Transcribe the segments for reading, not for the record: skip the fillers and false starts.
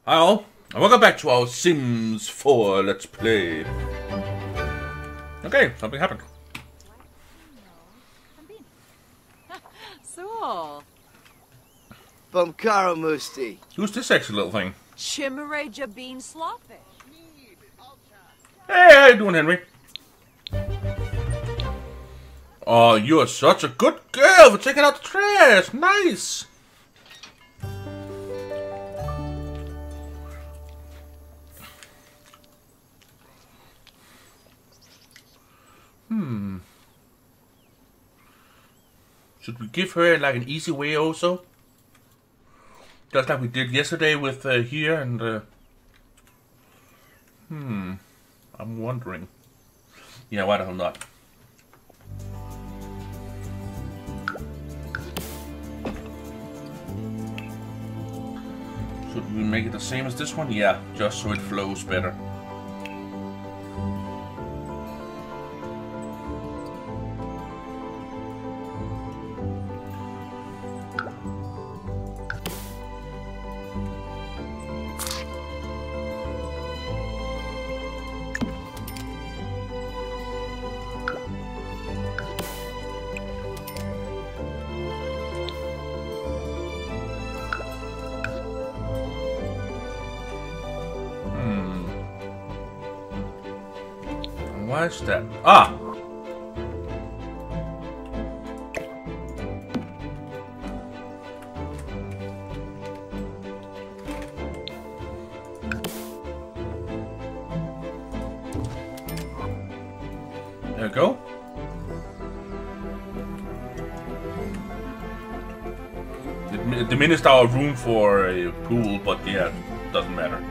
Hi all, and welcome back to our Sims 4 Let's Play. Okay, something happened. So, Bumkara Musti. Who's this sexy little thing? Chimeraja bean slawfish. Hey, how you doing, Henry? Oh, you are such a good girl for taking out the trash. Nice. Should we give her like an easy way also? Just like we did yesterday with here and I'm wondering. Yeah, why the hell not? Should we make it the same as this one? Yeah, just so it flows better. Why is that? Ah! There we go. It diminished our room for a pool, but yeah, doesn't matter.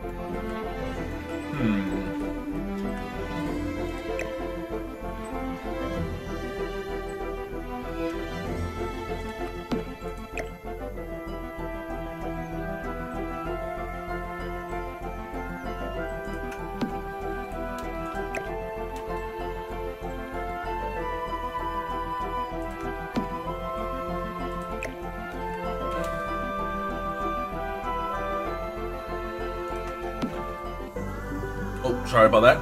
Oh, sorry about that.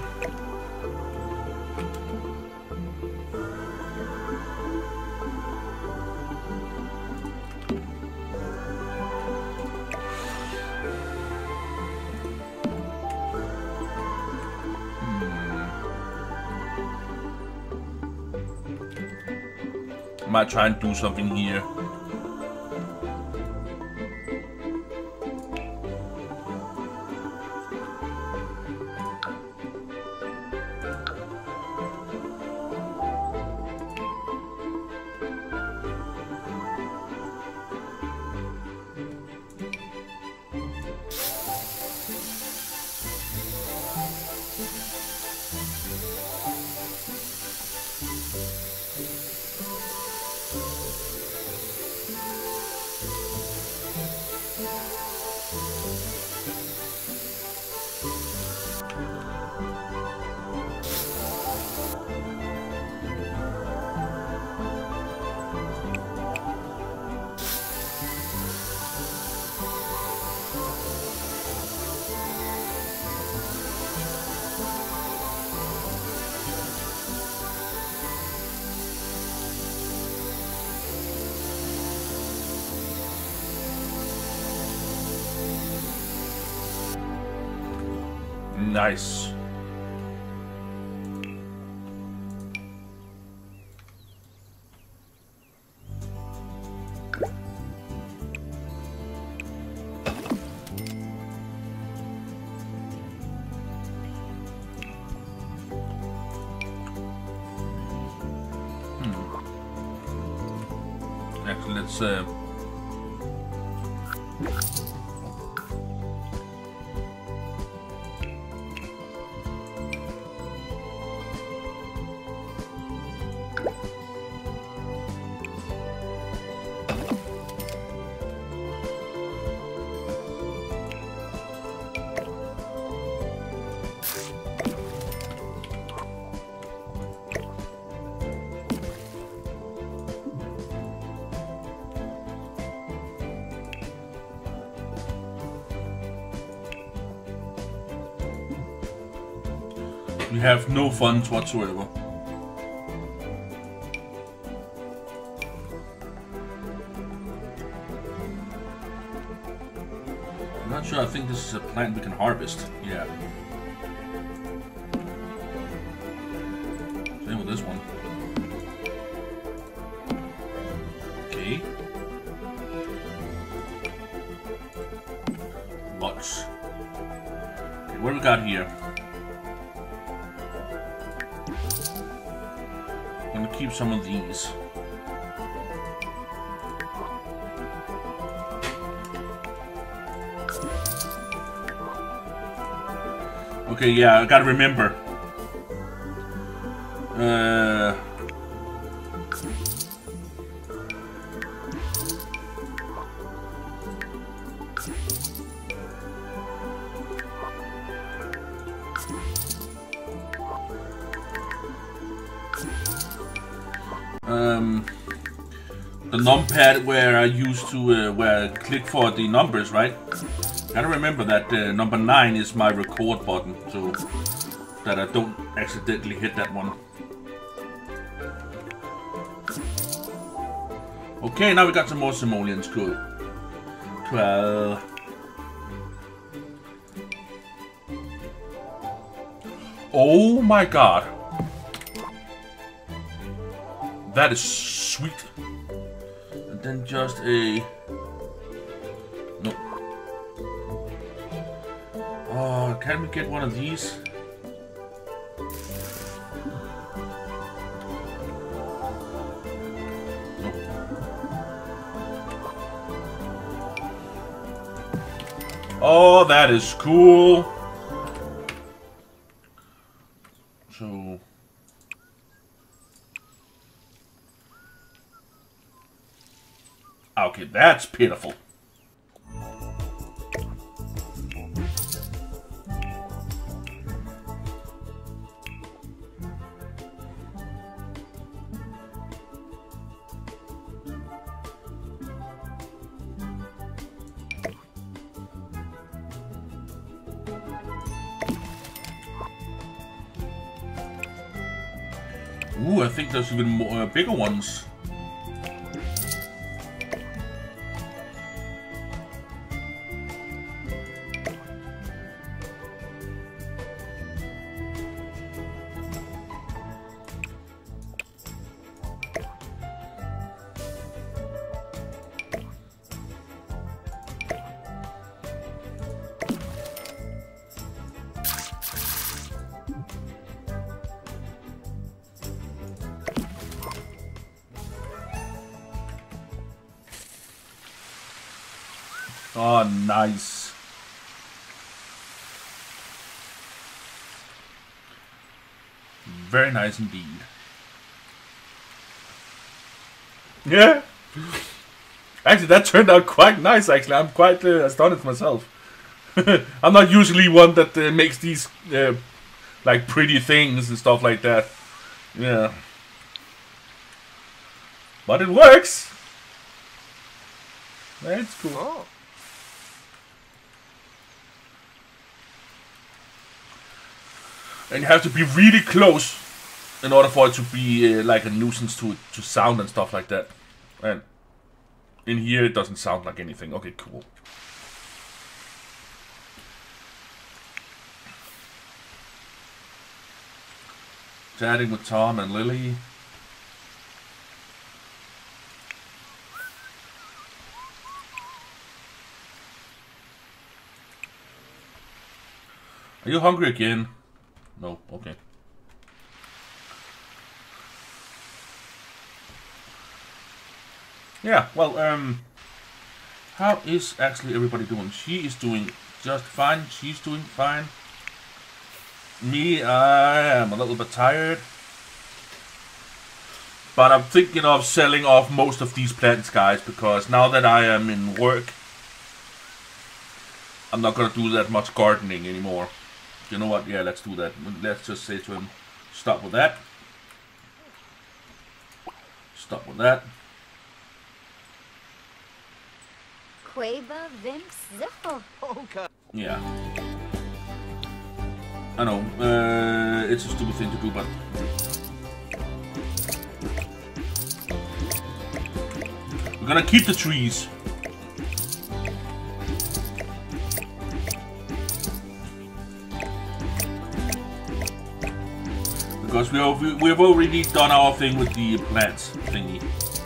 I might try and do something here. Nice. Actually, let's We have no funds whatsoever. I'm not sure, I think this is a plant we can harvest. Yeah. Same with this one. Okay. Lots. Okay, what do we got here? I'm gonna keep some of these. Okay, yeah, I gotta remember. The numpad where I used to where I click for the numbers, right? Gotta remember that number 9 is my record button, so that I don't accidentally hit that one. Okay, now we got some more simoleons. Cool. 12. Oh my god. That is sweet. And then just a... No. Oh, can we get one of these? No. Oh, that is cool. So... Okay, that's pitiful. Ooh, I think there's even more bigger ones. Oh, nice. Very nice indeed. Yeah. Actually, that turned out quite nice, actually. I'm quite astonished myself. I'm not usually one that makes these, like, pretty things and stuff like that. Yeah. But it works. That's cool. Oh. And you have to be really close in order for it to be like a nuisance to sound and stuff like that. And in here it doesn't sound like anything. Okay, cool. Chatting with Tom and Lily. Are you hungry again? No, okay. Yeah, well, how is actually everybody doing? She is doing just fine. She's doing fine. Me, I am a little bit tired. But I'm thinking of selling off most of these plants, guys, because now that I am in work, I'm not going to do that much gardening anymore. You know what? Yeah, let's do that. Let's just say to him, stop with that. Stop with that. Quava Vince Ziffle. Okay. Yeah. I know, it's a stupid thing to do, but... We're gonna keep the trees. Because we've already done our thing with the plants thingy.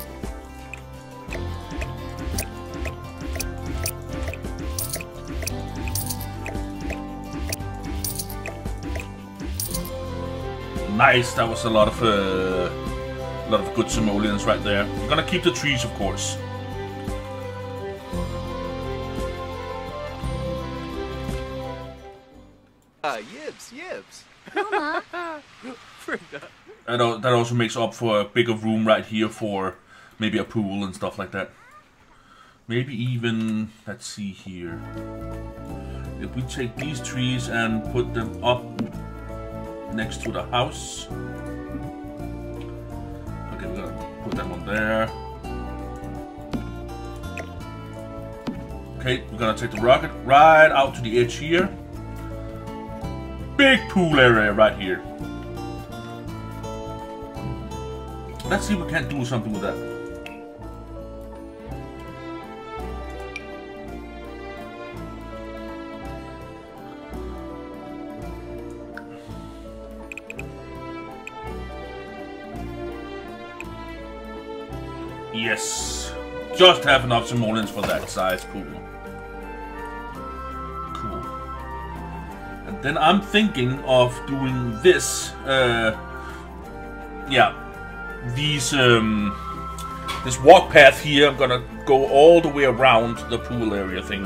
Nice, that was a lot of good simoleons right there. We're gonna keep the trees, of course. Yibs. Mama. That also makes up for a bigger room right here for maybe a pool and stuff like that. Maybe even, let's see here. If we take these trees and put them up next to the house. Okay, we're gonna put that one there. Okay, we're gonna take the rocket right out to the edge here. Big pool area right here. Let's see if we can't do something with that. Yes, just have enough simoleons for that size pool. Cool. And then I'm thinking of doing this. Yeah, these this walk path here. I'm gonna go all the way around the pool area thing.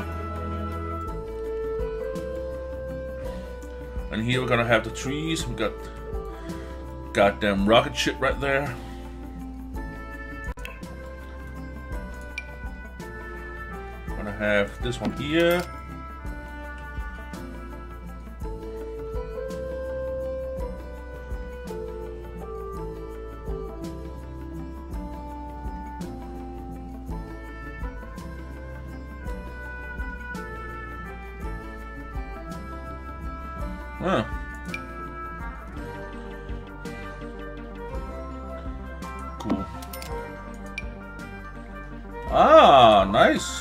And here we're gonna have the trees. We got goddamn rocket ship right there. Have this one here. Huh. Cool. Ah, nice.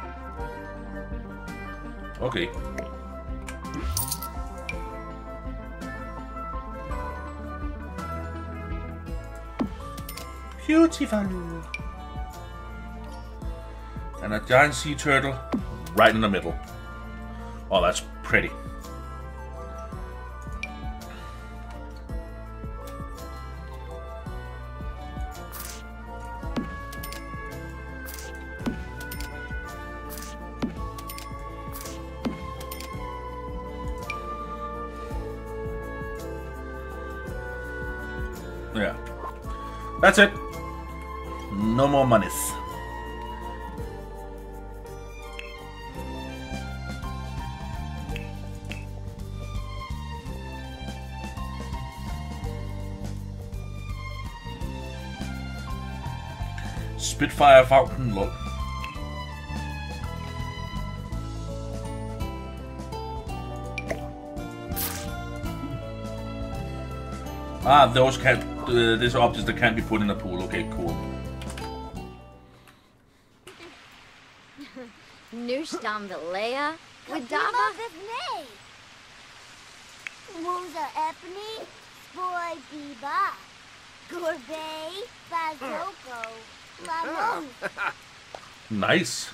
Okay. Beautiful. And a giant sea turtle right in the middle. Oh, that's pretty. Yeah. That's it. No more monies. Spitfire fountain, lol. Ah, those can't. These objects that can't be put in a pool. Okay, cool. Nu staan de Leia. Kadama Vivne. Woza Epney. Boy Biba. Gorbet. Bazoko. Lamon. Nice.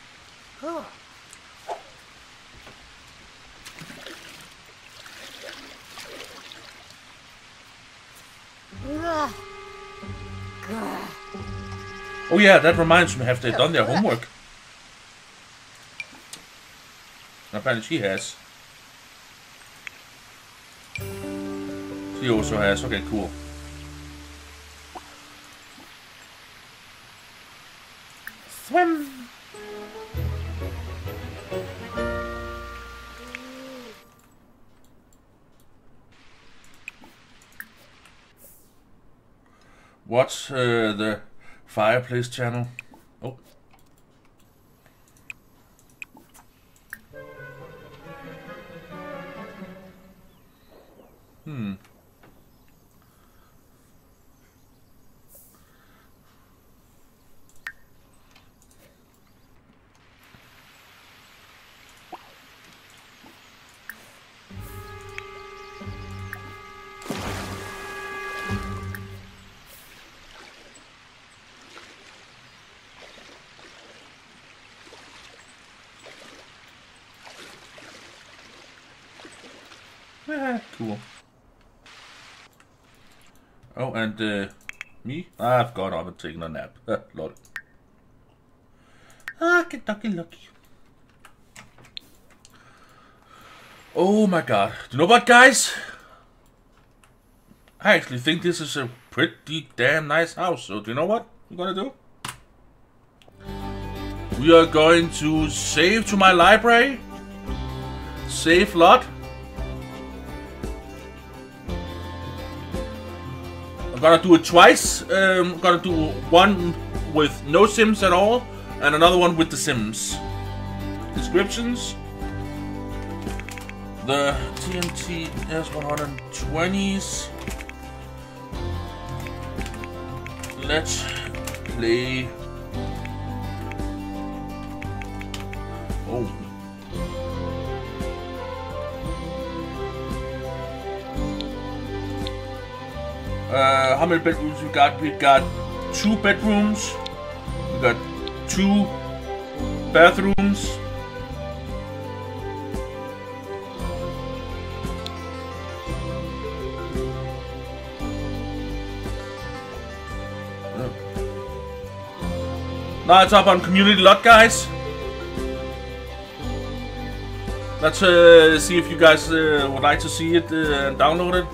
Oh yeah, that reminds me, have they done their homework? Apparently she has. She also has, okay, cool. Swim! Watch the fireplace channel. Oh. Cool. Oh, and me? I've got up and taken a nap. Lol. Get lucky. Oh my god. Do you know what, guys? I actually think this is a pretty damn nice house. So do you know what we're gonna do? We are going to save to my library. Save lot. I'm gonna do it twice. I'm gonna do one with no Sims at all, and another one with the Sims. Descriptions. The TNT S120s. Let's play. Oh. How many bedrooms we got? We got 2 bedrooms. We got 2 bathrooms. Now it's up on community lot, guys. Let's see if you guys would like to see it and download it.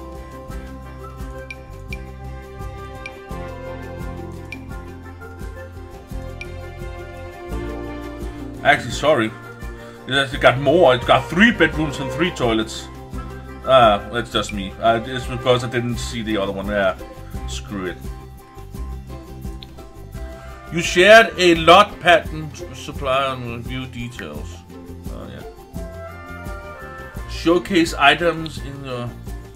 Actually, sorry. It got more. It got 3 bedrooms and 3 toilets. That's just me. It's because I didn't see the other one. Yeah, screw it. You shared a lot pattern supply and review details. Oh yeah. Showcase items in the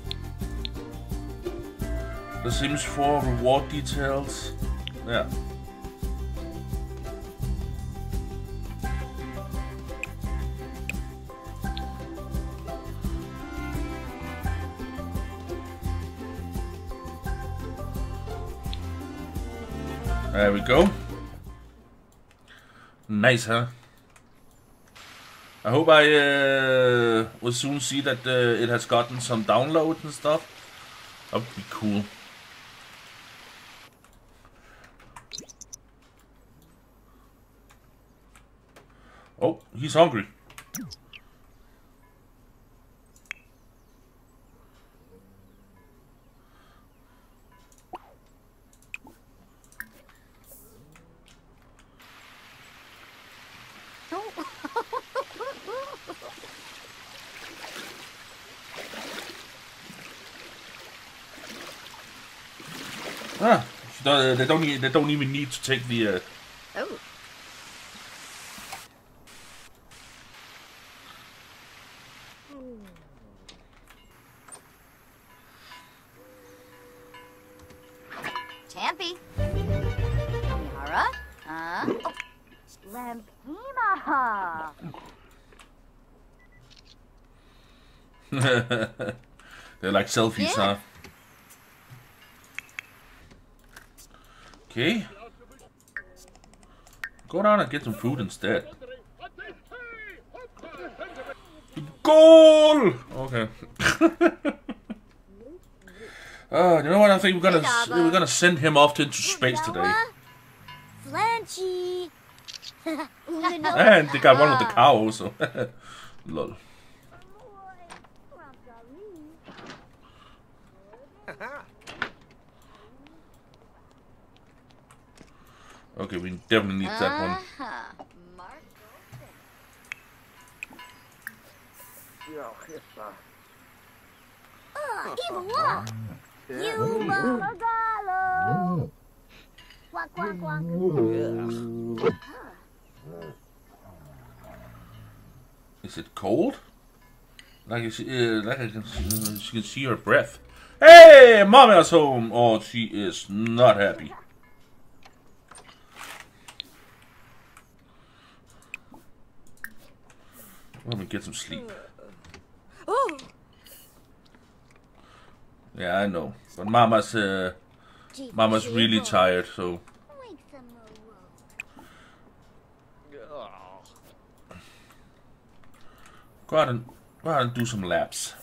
Sims 4 reward details. Yeah. There we go. Nice, huh? I hope I will soon see that it has gotten some downloads and stuff. That would be cool. Oh, he's hungry. They don't even need to take the. Oh. Champy. Yara. Oh. Lampima. They're like selfies, Yeah. huh? Okay. Go down and get some food instead. Goal! Okay. You know what? I think we're gonna send him off into space today. Flanchy. And they got one with the cow also. Lol. Okay, we definitely need that one. Quack, quack, quack. Is it cold? Like she can see her breath. Hey, Mama's home! Oh, she is not happy. Let me get some sleep. Oh, Yeah, I know. But Mama's really tired, so go out and do some laps.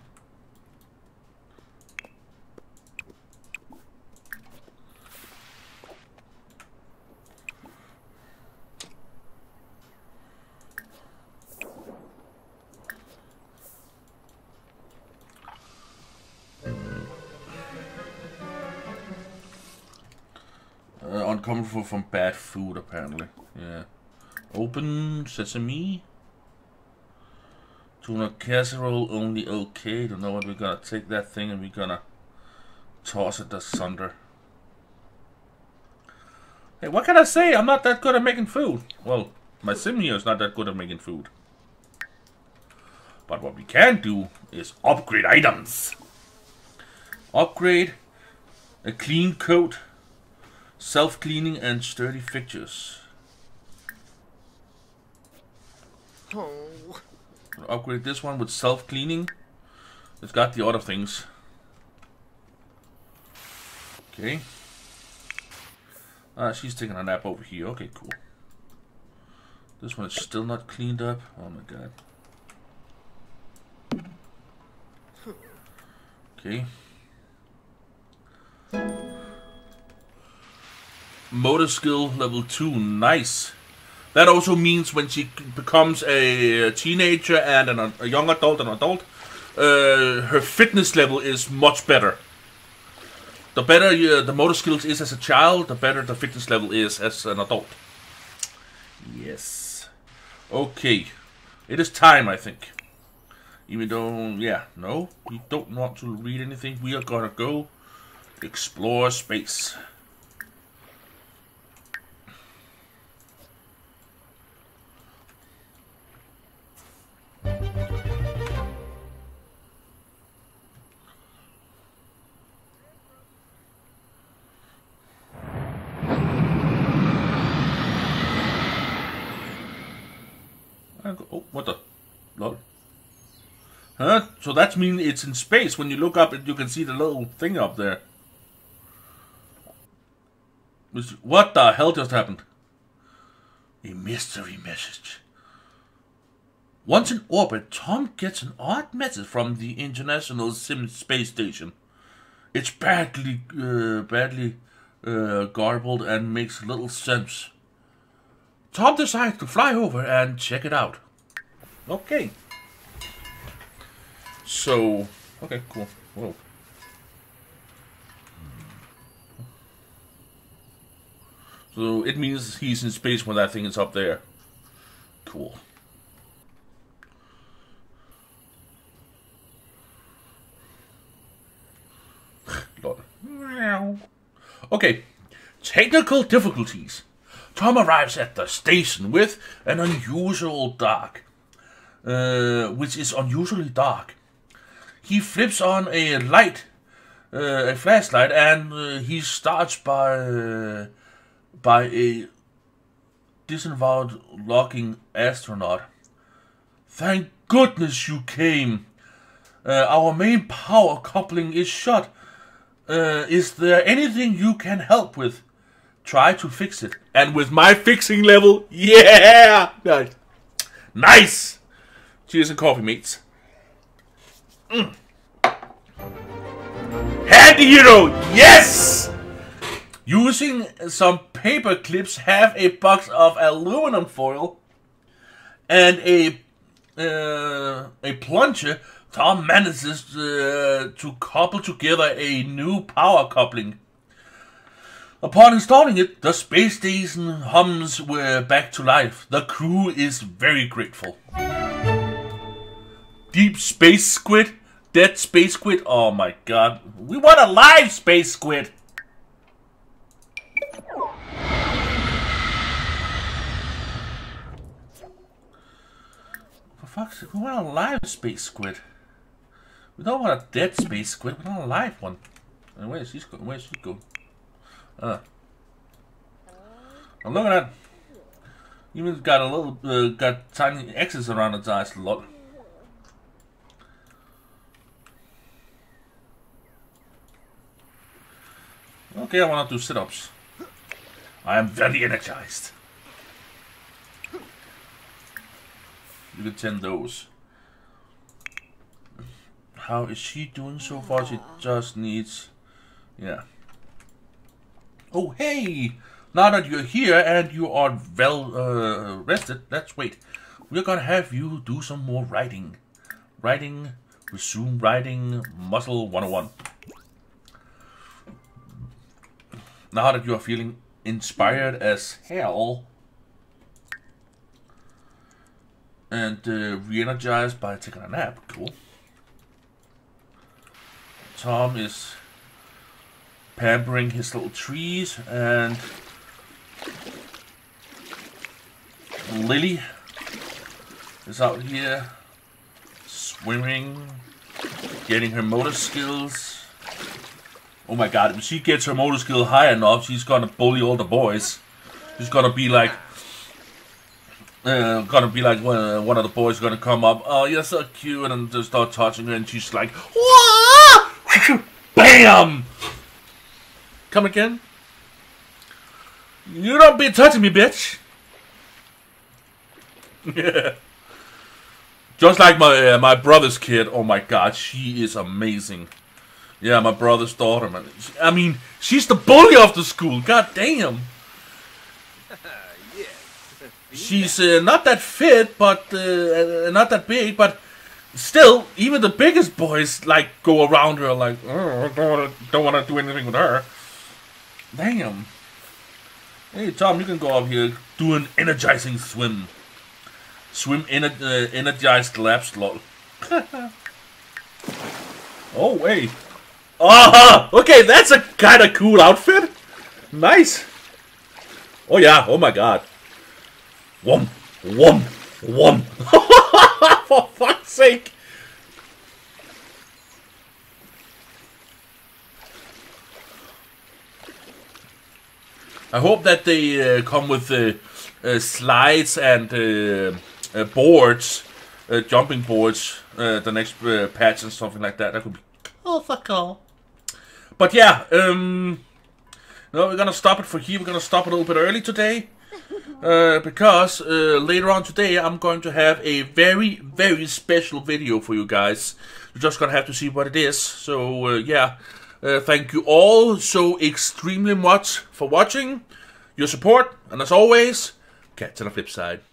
Uncomfortable from bad food, apparently. Yeah. Open sesame. Tuna casserole only okay. Don't know what we're gonna take that thing and we're gonna toss it asunder. Hey, what can I say? I'm not that good at making food. Well, my sim here is not that good at making food. But what we can do is upgrade items. Upgrade a clean coat. Self-cleaning and sturdy fixtures. Oh. Upgrade this one with self-cleaning. It's got the other things. Okay. She's taking a nap over here. Okay, cool. This one is still not cleaned up. Oh my god. Okay. Motor skill level 2, nice. That also means when she becomes a teenager and a young adult, her fitness level is much better. The better the motor skills is as a child, the better the fitness level is as an adult. Yes. Okay. It is time, I think. Even though, yeah, no, we don't want to read anything. We are gonna go explore space. Oh, what the? Lol. Huh? So that means it's in space. When you look up, you can see the little thing up there. What the hell just happened? A mystery message. Once in orbit, Tom gets an odd message from the International Space Station. It's badly garbled and makes little sense. Tom decides to fly over and check it out. Okay. So, okay, cool. Whoa. So it means he's in space when that thing is up there. Cool. Okay. Technical difficulties. Tom arrives at the station with an unusual dark. Which is unusually dark. He flips on a light, a flashlight, and he starts by a disavowed looking astronaut. Thank goodness you came. Our main power coupling is shut. Is there anything you can help with? Try to fix it. And with my fixing level, yeah! Nice. Nice! Cheers and coffee, mates. Handy hero, yes! Using some paper clips, have a box of aluminum foil, and a plunger, Tom manages to couple together a new power coupling. Upon installing it, the space station hums back to life. The crew is very grateful. Deep space squid? Dead space squid? Oh my god. We want a live space squid! For fuck? We want a live space squid. We don't want a dead space squid. We want a live one. And where's she going? Where's she going? And look at that. Even got a little, got tiny X's around its eyes. Lot. Okay, I want to do sit-ups. I am very energized. You can 10 those. How is she doing so far? She just needs... Yeah. Oh, hey! Now that you're here and you are well rested, let's wait. We're gonna have you do some more writing. Writing, resume writing, muscle 101. Now that you are feeling inspired as hell and re-energized by taking a nap, cool. Tom is pampering his little trees, and Lily is out here swimming, getting her motor skills. Oh my god, if she gets her motor skill high enough, she's gonna bully all the boys. She's gonna be like one of the boys gonna come up, oh, you're so cute, and just start touching her, and she's like, whoa! BAM! Come again? You don't be touching me, bitch! Yeah. Just like my brother's kid, oh my god, she is amazing. Yeah, my brother's daughter, man. I mean, she's the bully of the school. God damn. She's not that fit, but not that big, but still, even the biggest boys like go around her like, oh, I don't want to do anything with her. Damn. Hey, Tom, you can go up here, do an energizing swim. Swim energized laps, lol. Oh, wait. Ah, okay, that's a kind of cool outfit. Nice. Oh yeah, oh my god. Whom, whum, whum. For fuck's sake. I hope that they come with slides and boards, jumping boards, the next patch and something like that. That could be cool. But yeah, no, we're gonna stop it for here. We're gonna stop a little bit early today. Because later on today I'm going to have a very, very special video for you guys. You're just gonna have to see what it is. So yeah, thank you all so extremely much for watching, your support, and as always, catch you on the flip side.